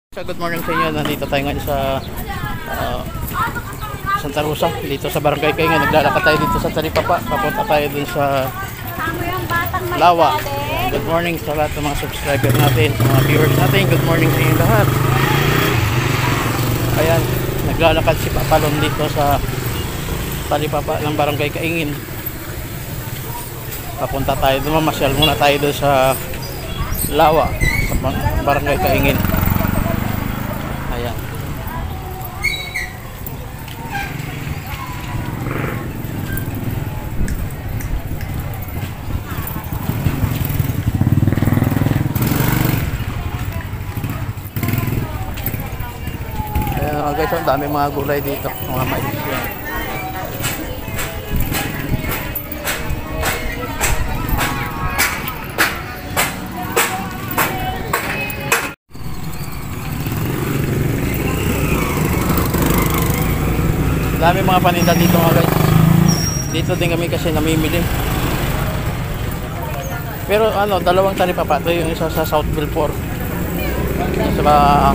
So, good morning sa inyo. Nandito tayo ngayon sa Santa Rosa, dito sa Barangay Kaingan. Naglalakad tayo dito sa Talipapa. Papunta tayo dun sa Lawa. Good morning sa lahat ng mga subscriber natin, sa mga viewers natin. Good morning sa inyo lahat. Ayan, naglalakad si Papalon dito sa Talipapa ng Barangay Kaingin. Papunta tayo dun, mamasyal muna tayo dun sa Lawa, sa Barangay Kaingin. Ayan. Ayan guys, ang dami mga gulay dito, mga mais yan. Dami mga paninda dito mga guys. Dito din kami kasi namimili. Pero ano, dalawang talipapa. Ito yung isa sa Southville 4. Sa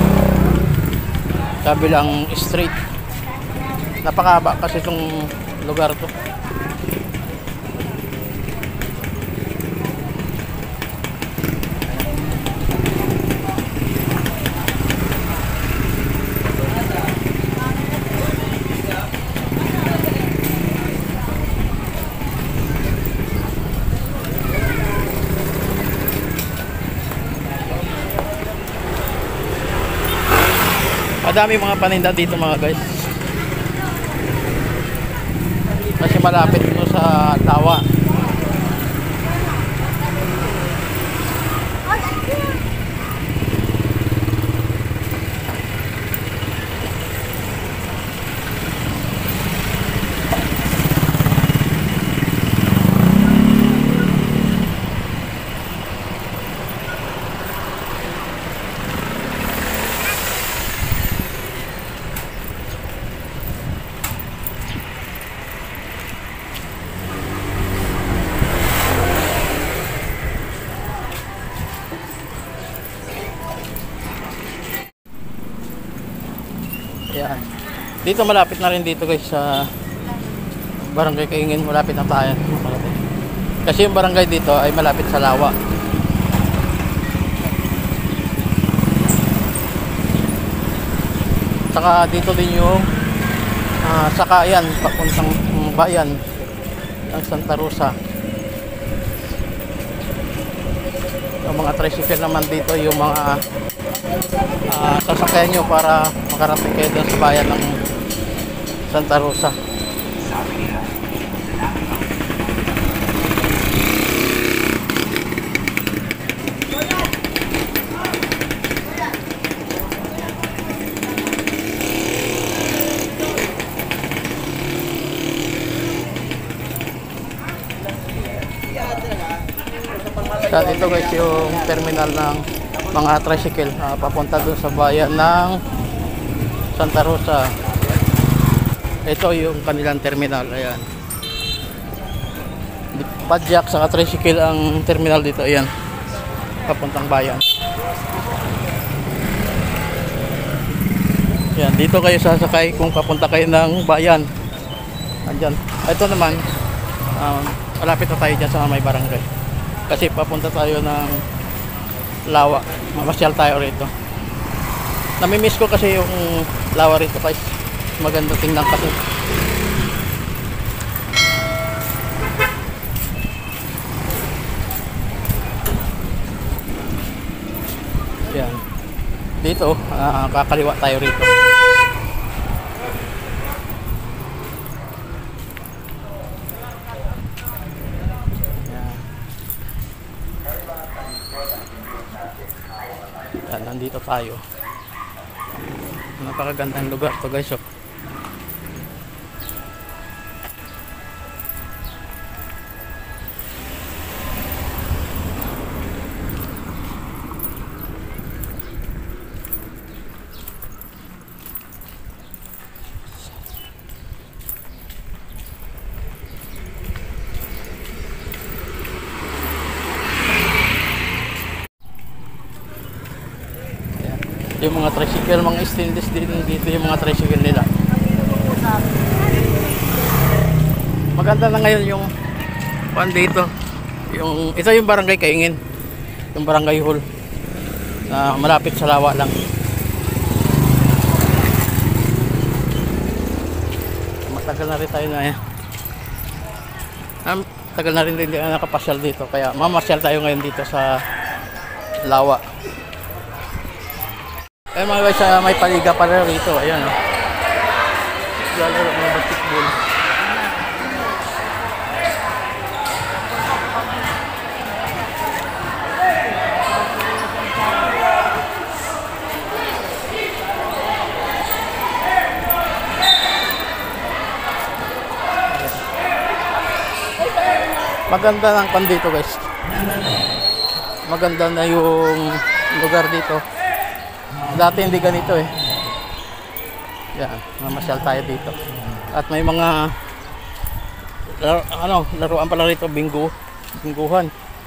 kabilang street. Napakahaba kasi itong lugar to. Madami mga paninda dito mga guys. Kasi malapit ito sa Lawa. Yan. Dito malapit na rin dito guys sa Barangay Kaingin, malapit na tayo. Kasi yung barangay dito ay malapit sa Lawa. Saka dito din yung sakayan papuntang bayan ng Santa Rosa. Yung mga tricycle naman dito, yung mga sasakyan nyo para makarating kayo doon sa bayan ng Santa Rosa. At ito guys yung terminal ng mga tricycle papunta dun sa bayan ng Santa Rosa. Ito yung kanilang terminal. Ayan, padjak sa tricycle ang terminal dito. Ayan, papuntang bayan. Ayan, dito kayo sasakay kung papunta kayo ng bayan. Andyan. Ito naman malapit na tayo dyan sa may barangay kasi papunta tayo ng Lawa. Mamasyal tayo rito. Namimiss ko kasi yung Lawa rito guys. Maganda tingnan kasi. Yan. Dito, kakaliwa tayo rito. Yan, nandito tayo. Napakagandang lugar to guys. Yung mga tricycle, mga stainless din dito yung mga tricycle nila. Maganda na ngayon yung pan dito. Ito yung barangay Kaingin. Yung barangay hall na malapit sa lawa lang. Matagal na rin tayo na yan. Tagal na rin hindi na nakapasyal dito. Kaya mamasyal tayo ngayon dito sa lawa. Ayan mga guys, may paliga pala rito. Ayan o. Lalaro mga basketball. Maganda ng pan dito guys. Maganda na yung lugar dito. Dati hindi ganito eh. Yan, mamasyal tayo dito. At may mga laruan pala rito, bingguhan.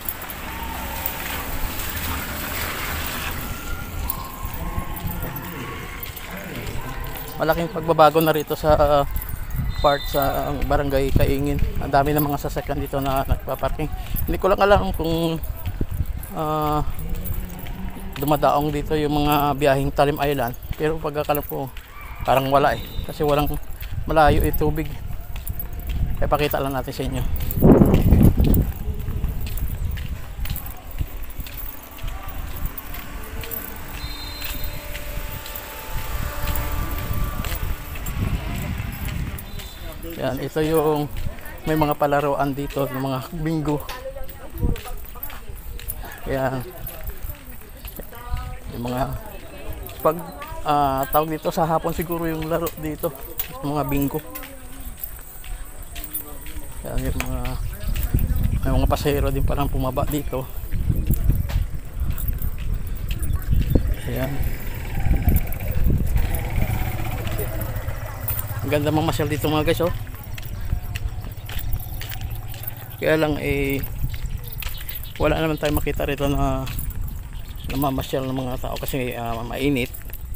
Malaking pagbabago na rito sa part sa barangay Kaingin. Ang dami ng mga sasakyan dito na nagpa-parking. Hindi ko lang alam kung dumadaong dito yung mga biyaheng Talim Island, pero pagkakalam ko parang wala eh, kasi walang malayo yung tubig. Kaya pakita lang natin sa inyo. Yan, ito yung may mga palaruan dito ng mga bingo. Yan, yung mga pag tawag dito sa hapon siguro yung laro dito, yung mga bingo. Yan, yung may mga pasahero din parang pumaba dito. Ayan, ang ganda mamasyal dito mga guys oh. Kaya lang wala naman tayo makita rito na namamasyal ng mga tao kasi mainit.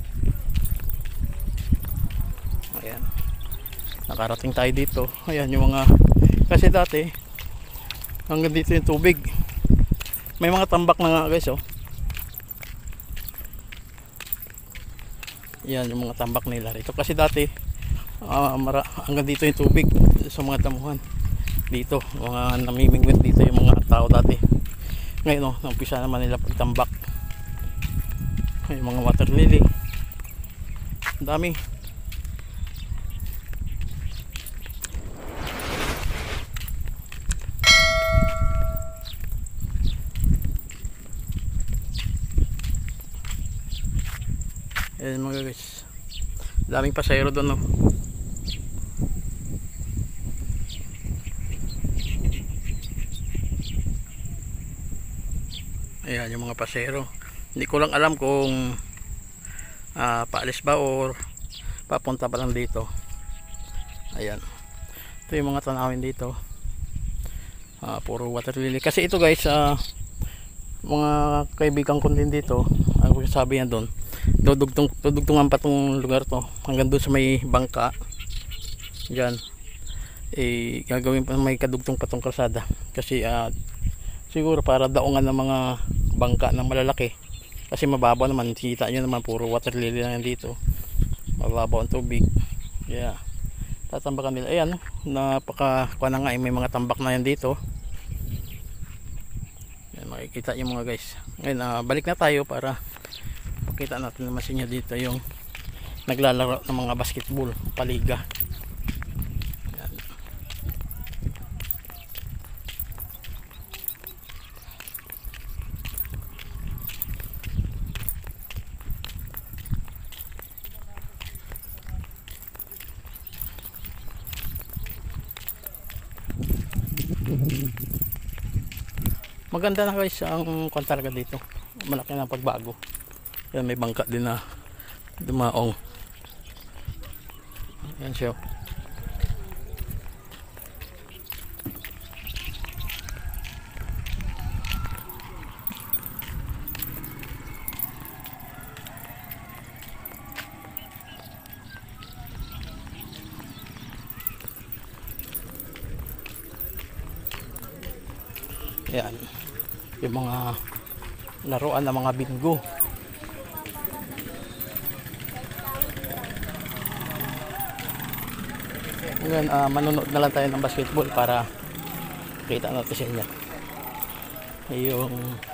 Ayan, nakarating tayo dito. Ayan yung mga, kasi dati hanggang dito yung tubig. May mga tambak na nga guys oh. Ayan yung mga tambak nila rito kasi dati hanggang dito yung tubig sa mga damuhan dito, mga namimingwit dito yung mga tao dati. Ngayon umpisa naman nila pagtambak. Yung mga water lily, ang dami. Ayan mga guys, daming pasahero doon no. Ayan yung mga pasahero. Hindi ko lang alam kung paalis ba or papunta pa lang dito. Ayan, ito yung mga tanawin dito, puro water lily. Kasi ito guys, mga kaibigan ko din dito, ang sabi niya doon, dudugtungan pa tong lugar to hanggang doon sa may bangka dyan. Gagawin pa may kadugtong pa tong kalsada kasi siguro para daungan ng mga bangka na malalaki kasi mababaw naman, kita nyo naman puro water lily lang yan dito, mababaw ang tubig. Yeah, tatambakan nila. Ayan, napaka na nga may mga tambak na yan dito. Yan, makikita yung mga guys. Ngayon balik na tayo para pakita natin naman sa inyo dito yung naglalaro ng mga basketball paliga. Maganda na guys ang talaga dito, malaki na pagbago. Yan, may bangka din na dumaong. Yan siya. Yan. Yung mga laruan ng mga bingo. Ngayon, manonood na lang tayo ng basketball para kita natin sa inyo yung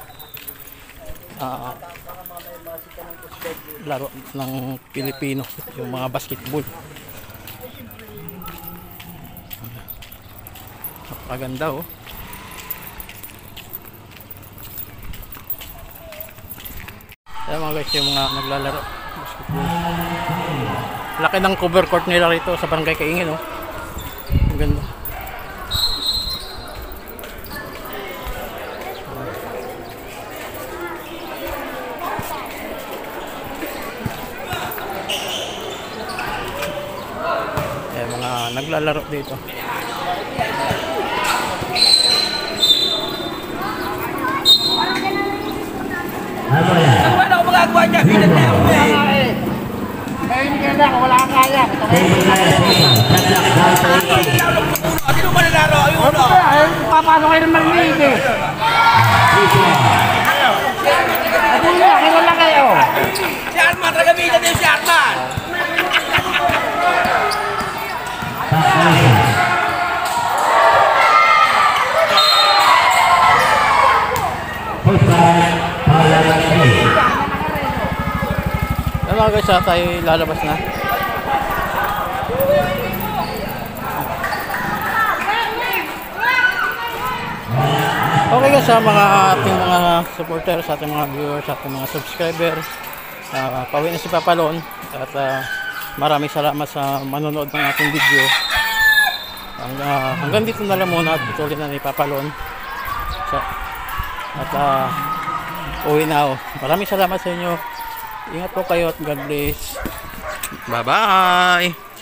laro ng Pilipino, yung mga basketball. Napakaganda oh. Ayan mga guys, yung mga naglalaro basketball. Laki ng cover court nila rito sa Barangay Kaingin oh. Ang ganda. Ayan mga naglalaro dito. Ano ako magagawa niya? Bilang na ako eh. Kaya hindi ka na, wala kang kaya. Sino ba nalaro? Ayun o. Papasok kayo ng maliit eh. Ako na, kilala kayo. Si Arman, tagamitan din si Arman. Ayan mga guys, tayo lalabas na. Okay guys, sa mga ating mga supporters, sa ating mga viewers, sa ating mga subscriber, pauwi na si Papalon at maraming salamat sa manonood ng ating video. Hanggang dito na lang muna at patuloy na ni Papalon at uwi na ako. Maraming salamat sa inyo. Ingat po kayo at God bless. Bye bye.